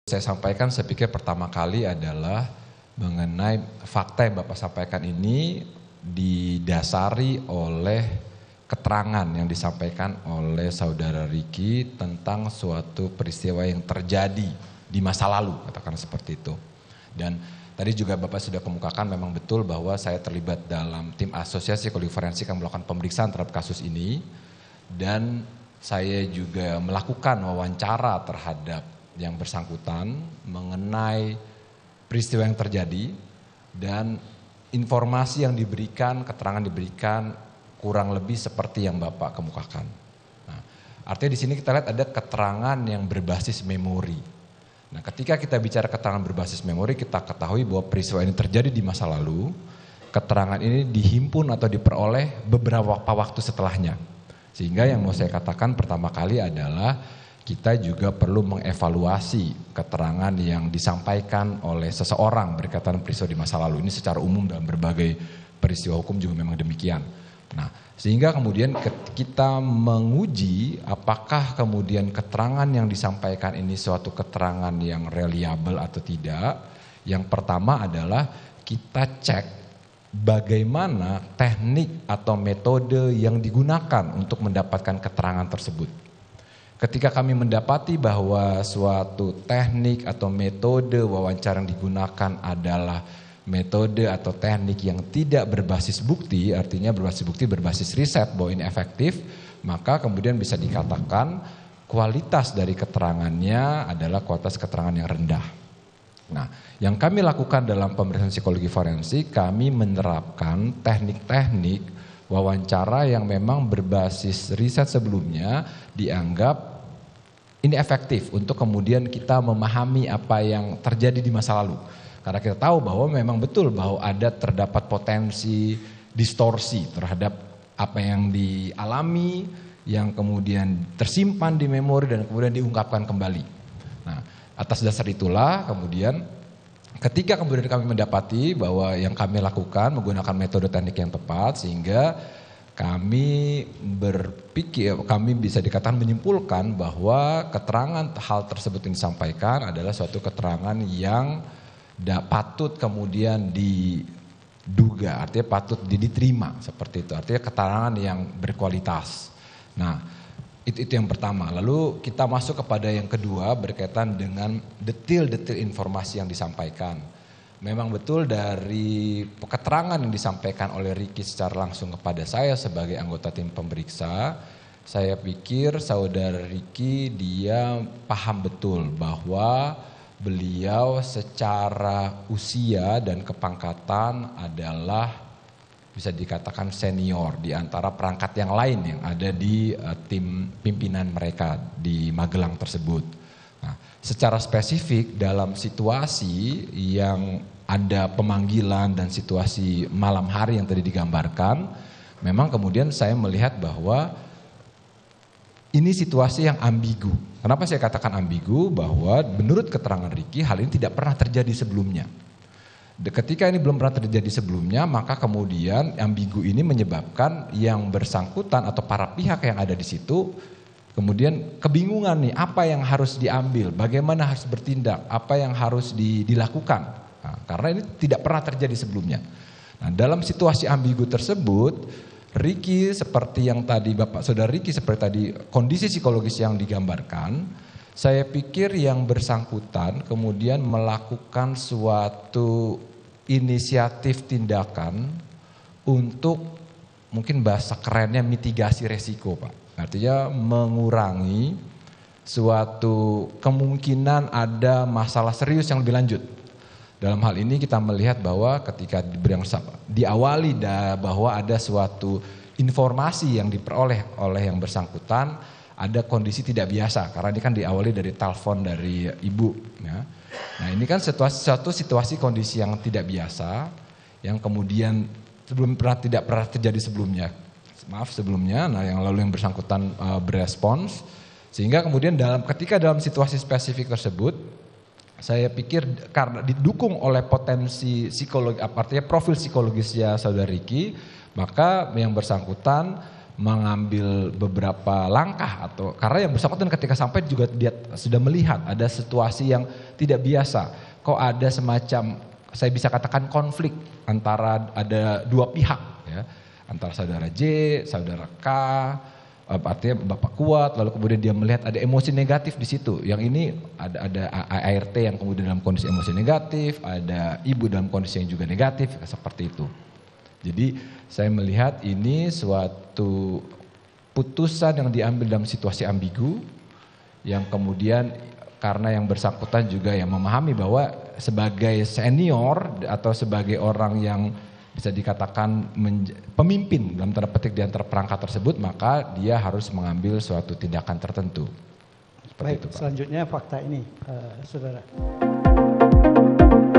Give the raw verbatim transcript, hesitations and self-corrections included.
Saya sampaikan, saya pikir pertama kali adalah mengenai fakta yang Bapak sampaikan ini didasari oleh keterangan yang disampaikan oleh saudara Ricky tentang suatu peristiwa yang terjadi di masa lalu, katakan seperti itu. Dan tadi juga Bapak sudah kemukakan memang betul bahwa saya terlibat dalam tim asosiasi psikologi forensik yang melakukan pemeriksaan terhadap kasus ini, dan saya juga melakukan wawancara terhadap yang bersangkutan mengenai peristiwa yang terjadi, dan informasi yang diberikan, keterangan diberikan kurang lebih seperti yang Bapak kemukakan. Nah, artinya di sini kita lihat ada keterangan yang berbasis memori. Nah, ketika kita bicara keterangan berbasis memori, kita ketahui bahwa peristiwa ini terjadi di masa lalu. Keterangan ini dihimpun atau diperoleh beberapa waktu setelahnya. Sehingga yang mau saya katakan pertama kali adalah kita juga perlu mengevaluasi keterangan yang disampaikan oleh seseorang berkaitan peristiwa di masa lalu. Ini secara umum dalam berbagai peristiwa hukum juga memang demikian. Nah, sehingga kemudian kita menguji apakah kemudian keterangan yang disampaikan ini suatu keterangan yang reliable atau tidak. Yang pertama adalah kita cek bagaimana teknik atau metode yang digunakan untuk mendapatkan keterangan tersebut. Ketika kami mendapati bahwa suatu teknik atau metode wawancara yang digunakan adalah metode atau teknik yang tidak berbasis bukti, artinya berbasis bukti berbasis riset bahwa ini efektif, maka kemudian bisa dikatakan kualitas dari keterangannya adalah kualitas keterangan yang rendah. Nah, yang kami lakukan dalam pemeriksaan psikologi forensik, kami menerapkan teknik-teknik wawancara yang memang berbasis riset sebelumnya dianggap ini efektif untuk kemudian kita memahami apa yang terjadi di masa lalu. Karena kita tahu bahwa memang betul bahwa ada terdapat potensi distorsi terhadap apa yang dialami, yang kemudian tersimpan di memori dan kemudian diungkapkan kembali. Nah, atas dasar itulah kemudian ketika kemudian kami mendapati bahwa yang kami lakukan menggunakan metode teknik yang tepat, sehingga kami berpikir, kami bisa dikatakan menyimpulkan bahwa keterangan hal tersebut yang disampaikan adalah suatu keterangan yang patut kemudian diduga, artinya patut diterima seperti itu, artinya keterangan yang berkualitas. Nah, itu, itu yang pertama. Lalu kita masuk kepada yang kedua berkaitan dengan detail-detail informasi yang disampaikan. Memang betul dari keterangan yang disampaikan oleh Ricky secara langsung kepada saya sebagai anggota tim pemeriksa, saya pikir saudara Ricky dia paham betul bahwa beliau secara usia dan kepangkatan adalah bisa dikatakan senior di antara perangkat yang lain yang ada di uh, tim pimpinan mereka di Magelang tersebut. Nah, secara spesifik dalam situasi yang ada pemanggilan dan situasi malam hari yang tadi digambarkan, memang kemudian saya melihat bahwa ini situasi yang ambigu. Kenapa saya katakan ambigu? Bahwa menurut keterangan Ricky hal ini tidak pernah terjadi sebelumnya. Ketika ini belum pernah terjadi sebelumnya, maka kemudian ambigu ini menyebabkan yang bersangkutan atau para pihak yang ada di situ kemudian kebingungan nih, apa yang harus diambil, bagaimana harus bertindak, apa yang harus di, dilakukan. Nah, karena ini tidak pernah terjadi sebelumnya. Nah, dalam situasi ambigu tersebut, Ricky seperti yang tadi Bapak Saudara Ricky seperti tadi kondisi psikologis yang digambarkan, saya pikir yang bersangkutan kemudian melakukan suatu inisiatif tindakan untuk mungkin bahasa kerennya mitigasi resiko, Pak. Artinya mengurangi suatu kemungkinan ada masalah serius yang lebih lanjut. Dalam hal ini kita melihat bahwa ketika diawali bahwa ada suatu informasi yang diperoleh oleh yang bersangkutan, ada kondisi tidak biasa. Karena ini kan diawali dari telepon dari ibu. Ya. Nah, ini kan situasi, suatu situasi kondisi yang tidak biasa, yang kemudian sebelum pernah tidak pernah terjadi sebelumnya. Maaf sebelumnya, nah yang lalu yang bersangkutan uh, berespons, sehingga kemudian dalam ketika dalam situasi spesifik tersebut, saya pikir karena didukung oleh potensi psikologi, artinya profil psikologisnya saudara Ricky, maka yang bersangkutan mengambil beberapa langkah atau karena yang bersangkutan ketika sampai juga dia sudah melihat ada situasi yang tidak biasa. Kok ada semacam saya bisa katakan konflik antara ada dua pihak ya, antara saudara J, saudara K, artinya Bapak kuat, lalu kemudian dia melihat ada emosi negatif di situ. Yang ini ada ada A R T yang kemudian dalam kondisi emosi negatif, ada ibu dalam kondisi yang juga negatif seperti itu. Jadi saya melihat ini suatu putusan yang diambil dalam situasi ambigu yang kemudian karena yang bersangkutan juga yang memahami bahwa sebagai senior atau sebagai orang yang bisa dikatakan pemimpin dalam tanda petik di antara perangkat tersebut, maka dia harus mengambil suatu tindakan tertentu. Seperti Baik, itu, Pak. Selanjutnya fakta ini, uh, saudara.